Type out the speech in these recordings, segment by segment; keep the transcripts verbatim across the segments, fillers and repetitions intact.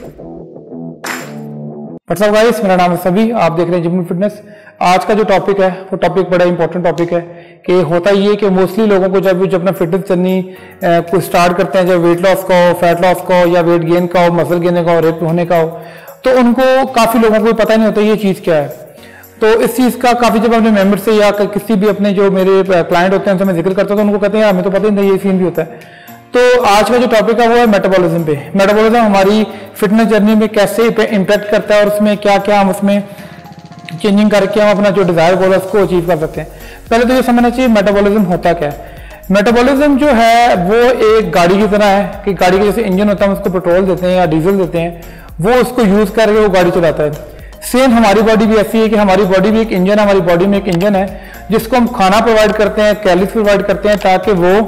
WhatsApp guys, मेरा नाम है सभी, आप देख रहे हैं जिम फिटनेस। आज का जो टॉपिक है वो टॉपिक बड़ा इंपॉर्टेंट टॉपिक है कि होता ये कि मोस्टली लोगों को जब जब अपना फिटनेस जर्नी को स्टार्ट करते हैं, जब वेट लॉस का हो, फैट लॉस का हो, या वेट गेन का हो, मसल गेन का हो, रेप होने का हो, तो उनको काफ़ी लोगों को पता नहीं होता ये चीज़ क्या है। तो इस चीज़ का काफ़ी जब अपने मेंबर से या किसी भी अपने जो मेरे क्लाइंट होते हैं उनसे मैं जिक्र करता हूँ तो उनको कहते हैं हमें तो पता ही नहीं ये सीन भी होता है। तो आज का जो टॉपिक है वो है मेटाबॉलिज्म पे। मेटाबॉलिज्म हमारी फिटनेस जर्नी में कैसे इम्पैक्ट करता है और उसमें क्या क्या हम उसमें चेंजिंग करके हम अपना जो डिजायर गोल है उसको अचीव कर सकते हैं। पहले तो ये समझना चाहिए मेटाबॉलिज्म होता क्या है। मेटाबॉलिज्म जो है वो एक गाड़ी की तरह है कि गाड़ी के जैसे इंजन होता है, हम उसको पेट्रोल देते हैं या डीजल देते हैं, वो उसको यूज करके वो गाड़ी चलाता है। सेम हमारी बॉडी भी ऐसी है कि हमारी बॉडी भी एक इंजन है, हमारी बॉडी में एक इंजन है जिसको हम खाना प्रोवाइड करते हैं, कैलोरीज प्रोवाइड करते हैं ताकि वो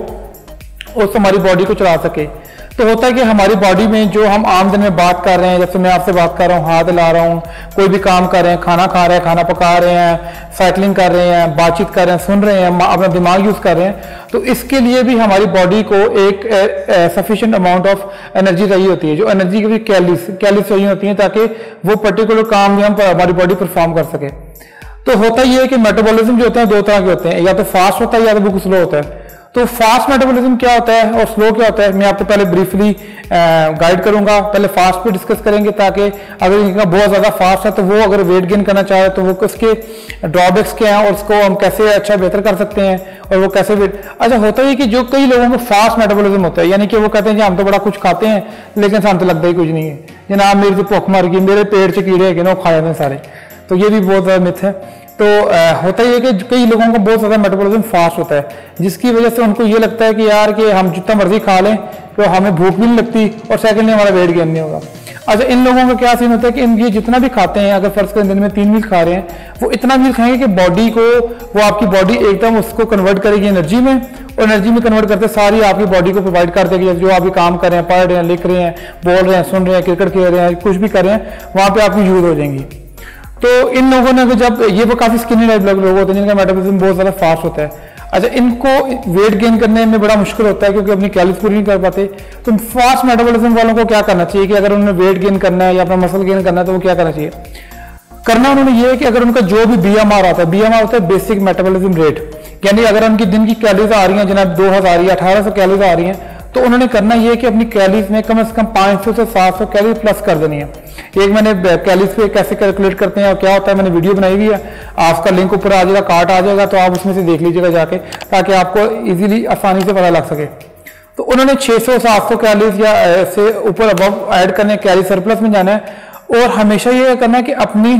उस हमारी बॉडी को चला सके। तो होता है कि हमारी बॉडी में जो हम आम दिन में बात कर रहे हैं, जैसे मैं आपसे बात कर रहा हूँ, हाथ हिला रहा हूँ, कोई भी काम कर रहे हैं, खाना खा रहे हैं, खाना पका रहे हैं, साइकिलिंग कर रहे हैं, बातचीत कर रहे हैं, सुन रहे हैं, अपना दिमाग यूज कर रहे हैं, तो इसके लिए भी हमारी बॉडी को एक सफिशिएंट अमाउंट ऑफ एनर्जी चाहिए होती है। जो एनर्जी की भी कैलोरीज कैलोरीज चाहिए होती है ताकि वो पर्टिकुलर काम भी हम हमारी बॉडी परफॉर्म कर सके। तो होता ये है कि मेटाबॉलिज्म जो होता है दो तरह के होते हैं, या तो फास्ट होता है या तो बिल्कुल स्लो होता है। तो फास्ट मेटाबॉलिज्म क्या होता है और स्लो क्या होता है, मैं आपको पहले ब्रीफली गाइड करूंगा। पहले फास्ट पे डिस्कस करेंगे ताकि अगर इनका बहुत ज्यादा फास्ट है तो वो अगर वेट गेन करना चाहे तो वो उसके ड्रॉबैक्स क्या हैं और उसको हम कैसे अच्छा बेहतर कर सकते हैं और वो कैसे वेट। अच्छा, होता है कि जो कई लोगों को फास्ट मेटाबॉलिज्म होता है, यानी कि वो कहते हैं कि हम तो बड़ा कुछ खाते हैं लेकिन हमसे लगता ही कुछ नहीं है, जनाब मेरी तो भूख मर गई, मेरे पेट से कीड़े है खा जाते हैं सारे। तो ये भी बहुत ज्यादा मिथ है। तो आ, होता ही है कि कई लोगों को बहुत ज़्यादा मेटाबॉलिज्म फास्ट होता है जिसकी वजह से उनको ये लगता है कि यार कि हम जितना मर्जी खा लें तो हमें भूख भी नहीं लगती और सेकंडली हमारा वेट गेन नहीं होगा। अच्छा, इन लोगों का क्या सीन होता है कि इन ये जितना भी खाते हैं, अगर फर्स्ट दिन में तीन मील खा रहे हैं, वो इतना मील खाएंगे कि बॉडी को वो आपकी बॉडी एकदम उसको कन्वर्ट करेगी एनर्जी में, और एनर्जी में कन्वर्ट करते सारी आपकी बॉडी को प्रोवाइड कर देगी। जो आप काम कर रहे हैं, पढ़ रहे हैं, लिख रहे हैं, बोल रहे हैं, सुन रहे हैं, क्रिकेट खेल रहे हैं, कुछ भी कर रहे हैं, वहाँ पर आपकी यूज हो जाएंगी। तो इन लोगों ने जब ये वो काफी स्किनी टाइप लोग होते हैं जिनका मेटाबॉलिज्म बहुत ज्यादा फास्ट होता है। अच्छा, इनको वेट गेन करने में बड़ा मुश्किल होता है क्योंकि अपनी कैलोरीज पूरी नहीं कर पाते। तो फास्ट मेटाबॉलिज्म वालों को क्या करना चाहिए कि अगर उन्हें वेट गेन करना है या अपना मसल गेन करना है तो वो क्या करना चाहिए। करना उन्होंने ये है कि अगर उनका जो भी बीएमआर आता है, बीएमआर होता है बेसिक मेटाबॉलिज्म रेट, यानी अगर उनकी दिन की कैलोरीज आ रही है जनाब दो हजार या अठारह सौ कैलोरीज आ रही है, तो उन्होंने करना ये है कि अपनी कैलोरीज में कम से कम पाँच सौ से सात सौ कैलोरी प्लस कर देनी है। एक मैंने कैलोरीज पे कैसे कैलकुलेट करते हैं और क्या होता है मैंने वीडियो बनाई हुई है, आपका लिंक ऊपर आ जाएगा, कार्ड आ जाएगा, तो आप उसमें से देख लीजिएगा जाके ताकि आपको इजीली आसानी से पता लग सके। तो उन्होंने छह सौ सात सौ कैलोरीज या से ऊपर अबव ऐड करने, कैलोरी सरप्लस में जाना है और हमेशा ये करना है कि अपनी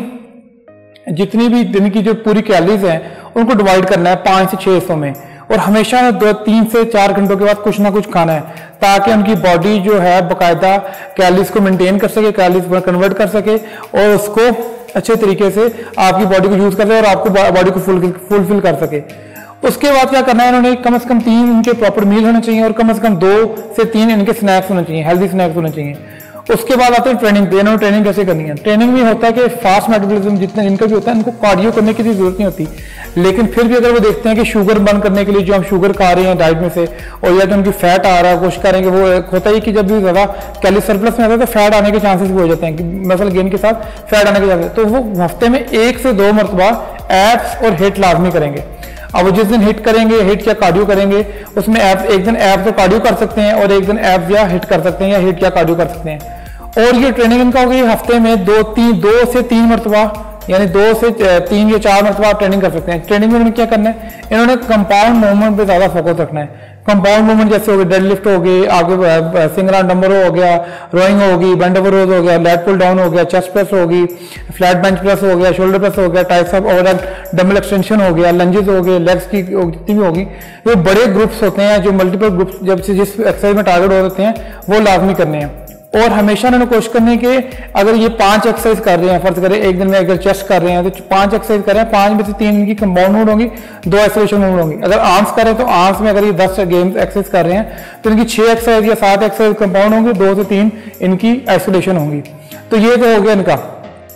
जितनी भी दिन की जो पूरी कैलोरीज हैं उनको डिवाइड करना है पाँच से छह सौ में, और हमेशा दो तीन से चार घंटों के बाद कुछ ना कुछ खाना है ताकि उनकी बॉडी जो है बाकायदा कैलोरीज को मेंटेन कर सके, कैलोरीज में कन्वर्ट कर सके और उसको अच्छे तरीके से आपकी बॉडी को यूज कर सके और आपको बॉडी को फुल फुलफिल कर सके। उसके बाद क्या करना है, इन्होंने कम से कम तीन इनके प्रॉपर मील होने चाहिए और कम से कम दो से तीन इनके स्नैक्स होने चाहिए, हेल्दी स्नैक्स होने चाहिए। उसके बाद आते हैं ट्रेनिंग पे। इन्होंने ट्रेनिंग कैसे करनी है। ट्रेनिंग में होता है कि फास्ट मेटाबॉलिज्म जितना इनका भी होता है, इनको कार्डियो करने की जरूरत नहीं होती, लेकिन फिर भी अगर वो देखते हैं कि शुगर बर्न करने के लिए जो हम शुगर खा रहे हैं डाइट में से, और या जो उनकी फैट आ रहा है, कोशिश करेंगे वो होता है कि जब भी ज्यादा कैलोरी सरप्लस में आता है तो फैट आने के चांसेस भी हो जाते हैं, मसल गेन के साथ फैट आने के चांसेस, तो वो हफ्ते में एक से दो मरतबा एब्स और हिट लाजमी करेंगे। अब वो जिस दिन हिट करेंगे, हिट या कार्डियो करेंगे, उसमें एब्स, एक दिन एब्स तो कार्डियो कर सकते हैं और एक दिन एब्स या हिट कर सकते हैं या हिट या कार्डियो कर सकते हैं। और ये ट्रेनिंग इनका होगी हफ्ते में दो तीन दो से तीन मरतबा, यानी दो से तीन या चार मरतबा आप ट्रेनिंग कर सकते हैं। ट्रेनिंग में इन्होंने क्या करना है, इन्होंने कंपाउंड मूवमेंट पे ज्यादा फोकस रखना है। कंपाउंड मूवमेंट जैसे हो गए डेड लिफ्ट हो गई, आगे सिंगल आर्म डंबल हो गया, रोइंग होगी, बेंड ओवर रोज हो गया, लेग पुल डाउन हो गया, चेस्ट प्रेस होगी, फ्लैट बेंच प्रेस हो गया, शोल्डर प्रेस हो गया, ट्राइसेप ओवरहेड डंबल एक्सटेंशन हो गया, लंजेस हो गए, लेग्स की जितनी भी होगी, ये बड़े ग्रुप्स होते हैं जो मल्टीपल ग्रुप्स जब से जिस एक्सरसाइज में टारगेट होते हैं वो लाजमी करने हैं। और हमेशा उन्होंने कोशिश करनी है कि अगर ये पांच एक्सरसाइज कर रहे हैं, फर्ज करें एक दिन में अगर चेस्ट कर रहे हैं तो पांच एक्सरसाइज कर रहे हैं, पांच में से तीन की कंपाउंड मूवमेंट होंगी, दो आइसोलेशन मूवमेंट होंगी। अगर आर्म्स कर रहे हैं तो आर्म्स में अगर ये दस गेम्स एक्सरसाइज कर रहे हैं तो इनकी छह एक्सरसाइज या सात एक्सरसाइज कंपाउंड होंगी, दो से तीन इनकी आइसोलेशन होंगी। तो ये तो हो गया इनका।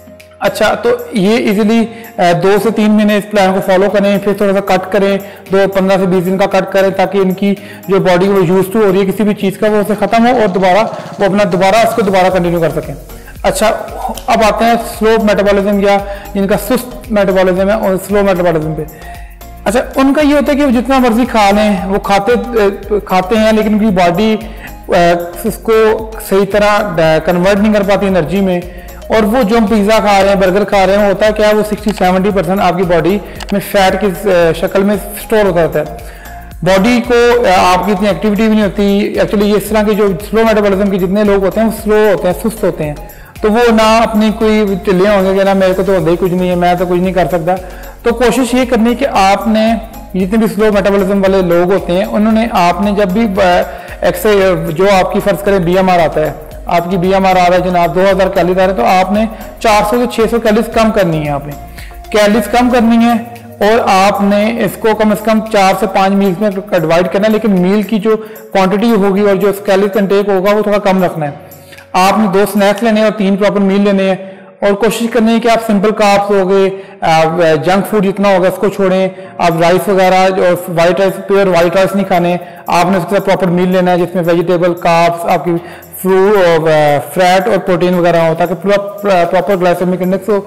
अच्छा, तो ये इजीली दो से तीन महीने इस प्लान को फॉलो करें, फिर थोड़ा सा कट करें, दो पंद्रह से बीस दिन का कट करें, ताकि इनकी जो बॉडी वो यूज टू हो रही है किसी भी चीज़ का वो उसे ख़त्म हो और दोबारा वो अपना दोबारा उसको दोबारा कंटिन्यू कर सकें। अच्छा, अब आते हैं स्लो मेटाबॉलिज्म या जिनका सुस्त मेटाबॉलिज्म है और स्लो मेटाबॉलिज्म पे। अच्छा, उनका ये होता है कि वो जितना मर्जी खा लें, वो खाते खाते हैं लेकिन उनकी बॉडी उसको सही तरह कन्वर्ट नहीं कर पाती एनर्जी में, और वो जो हम पिज़्ज़ा खा रहे हैं, बर्गर खा रहे हैं, होता है क्या, वो सिक्सटी सेवेंटी परसेंट आपकी बॉडी में फैट की शक्ल में स्टोर होता रहता है। बॉडी को आपकी इतनी एक्टिविटी भी नहीं होती। एक्चुअली ये इस तरह के जो स्लो मेटाबॉलिज्म के जितने लोग होते हैं वो स्लो होते हैं, सुस्त होते हैं, तो वो ना अपनी कोई चिल्ले होंगे कि ना मेरे को तो होता ही कुछ नहीं है, मैं तो कुछ नहीं कर सकता। तो कोशिश ये करनी कि आपने जितने भी स्लो मेटाबॉलिज्म वाले लोग होते हैं उन्होंने आपने जब भी एक्सरसाइज जो आपकी फर्ज करें बी एम आर आता है, आपकी बी एम आर आ रहा है जनाब दो हज़ार कैलोरी आ रहा है, तो आपने चार सौ से छह सौ कैलोरीज कम करनी है। आपने कैलोरीज कम करनी है और आपने इसको कम से कम चार से पांच मील्स में डिवाइड करना है, लेकिन मील की जो क्वांटिटी होगी और जो कैलोरीज कंटेक होगा वो थोड़ा कम रखना है। आपने दो स्नैक्स लेने हैं और तीन प्रॉपर मील लेने हैं, और कोशिश करनी है कि आप सिंपल कार्ब्स हो गए, जंक फूड जितना होगा उसको छोड़ें। आप राइस वगैरह और white rice, pure white rice नहीं खाने, आपने उसके साथ प्रॉपर मील लेना है जिसमें वेजिटेबल, कार्ब्स, आपकी फ्रूट और फैट और प्रोटीन वगैरह हो, ताकि प्रॉपर ग्लाइसेमिक इंडेक्स हो।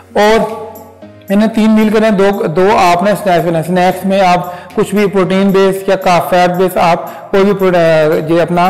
और इन्हें तीन मील करें, दो दो आपने स्नैक्स लेना है। स्नैक्स में आप कुछ भी प्रोटीन बेस या का फैट बेस आप कोई भी जो अपना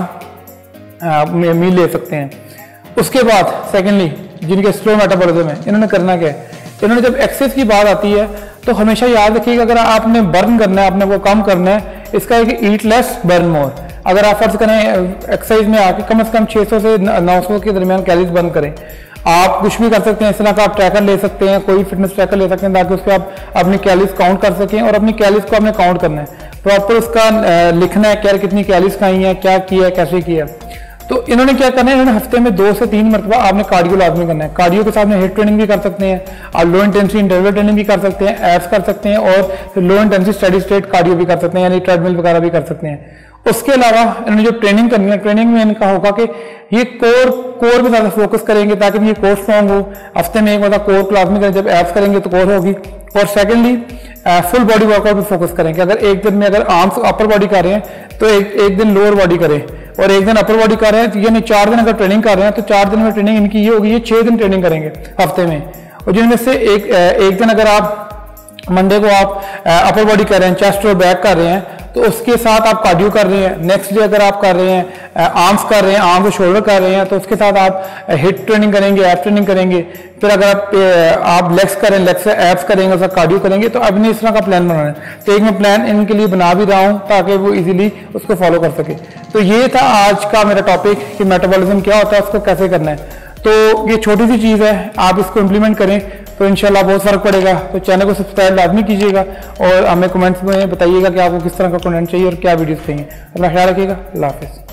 मील ले सकते हैं। उसके बाद सेकेंडली जिनके स्लो मेटाबॉलिज्म है, इन्होंने करना क्या है, इन्होंने जब एक्सेस की बात आती है तो हमेशा याद रखिएगा अगर आपने बर्न करना है, आपने वो कम करना है, इसका है कि ईट लेस बर्न मोर। अगर आप फर्ज करें एक्सरसाइज में आके कम से कम छह सौ से नौ सौ के दरमियान कैलोरीज बर्न करें। आप कुछ भी कर सकते हैं, इस तरह का आप ट्रैकर ले सकते हैं, कोई फिटनेस ट्रैकर ले सकते हैं ताकि उस पर आप अपनी कैलोरीज काउंट कर सकें, और अपनी कैलोरीज को आपने काउंट करना है, प्रॉपर उसका लिखना है क्या कितनी कैलोरीज खाई है, क्या किया है, कैसे किया है। तो इन्होंने क्या करना है, इन्होंने हफ्ते में दो से तीन मरतबा आपने कार्डियो लाजमी करना है। कार्डियो के साथ में हिट ट्रेनिंग भी कर सकते हैं, आप लो इंटेंसिटी इंटरवल ट्रेनिंग भी कर सकते हैं, एब्स कर सकते हैं, और low intensity steady state cardio भी कर सकते हैं, यानी ट्रेडमिल वगैरह भी कर सकते हैं। उसके अलावा इन्होंने जो ट्रेनिंग करनी है, ट्रेनिंग में इनका होगा कि ये कोर कोर पे ज्यादा फोकस करेंगे ताकि ये कोर स्ट्रॉन्ग हो। हफ्ते में एक मतलब कोर क्लास में करें, जब एब्स करेंगे तो कोर होगी। और सेकेंडली फुल बॉडी वर्कआउट पे फोकस करेंगे। अगर एक दिन में अगर आर्म्स अपर बॉडी कर रहे हैं तो एक एक दिन लोअर बॉडी करें, और एक दिन अपर बॉडी कर रहे हैं तो यानी चार दिन अगर ट्रेनिंग कर रहे हैं तो चार दिन में ट्रेनिंग इनकी ये होगी, ये छह दिन ट्रेनिंग करेंगे हफ्ते में। और जिनमें से एक एक दिन अगर आप मंडे को आप अपर बॉडी कर रहे हैं, चेस्ट और बैक कर रहे हैं, तो उसके साथ आप कार्डियो कर रहे हैं। नेक्स्ट डे अगर आप कर रहे हैं आर्म्स कर रहे हैं, आर्म्स और शोल्डर कर रहे हैं, तो उसके साथ आप हिट ट्रेनिंग करेंगे, एप ट्रेनिंग करेंगे। फिर अगर आप आप लेग्स करें, लेग्स से एप्स करेंगे, उसका कार्डियो करेंगे। तो अब इस तरह का प्लान बनाना है। तो एक मैं प्लान इनके लिए बना भी रहा हूँ ताकि वो इजीली उसको फॉलो कर सके। तो ये था आज का मेरा टॉपिक कि मेटाबॉलिज्म क्या होता है, उसको कैसे करना है। तो ये छोटी सी चीज़ है, आप इसको इम्प्लीमेंट करें तो इंशाल्लाह बहुत फर्क पड़ेगा। तो चैनल को सब्सक्राइब लाजमी कीजिएगा और हमें कमेंट्स में बताइएगा कि आपको किस तरह का कंटेंट चाहिए और क्या वीडियोस चाहिए। अपना ख्याल रखिएगा। अल्लाह हाफिज़।